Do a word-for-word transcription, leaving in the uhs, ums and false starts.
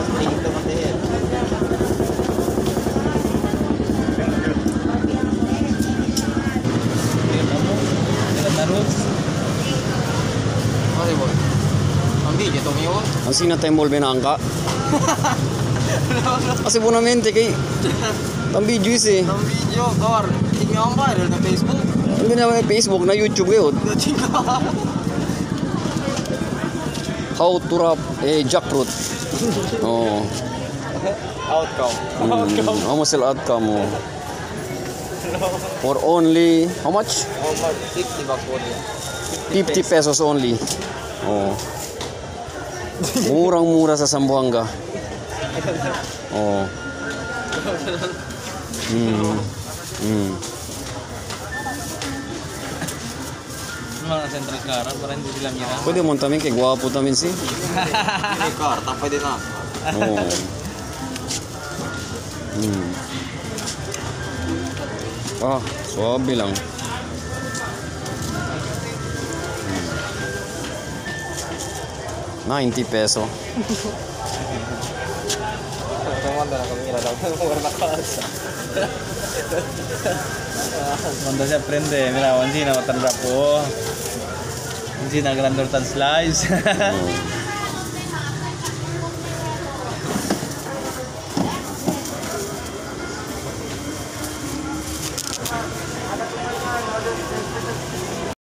Dito kasi yan. Ano boy? Ang video to ngayon? Ang sinatay mo binangka. Kasi bonamente kay ang video is eh. Ang video, kawar. Hindi nga ang viral na Facebook. Hindi na may Facebook na YouTube ngayon. How to wrap eh jackfruit. Oh. Outcome. Mm, how much outcome mo? For only how much? How much? fifty bucks only. fifty pesos only. Oh. Murang-mura sa Zamboanga. Oh. Mm. Mm. Mga central car para hindi sila mira. Pwede mo tamin kay gwapo tamin si. Hindi car, tapos pwede na. Oh. Mm. Ah, suabe lang. ninety peso. Tumanda na kami daw. Mura na kalsa. Cuando se aprende, mira, Juan, si no, tarda po. Si na grandor tan slice. Oh.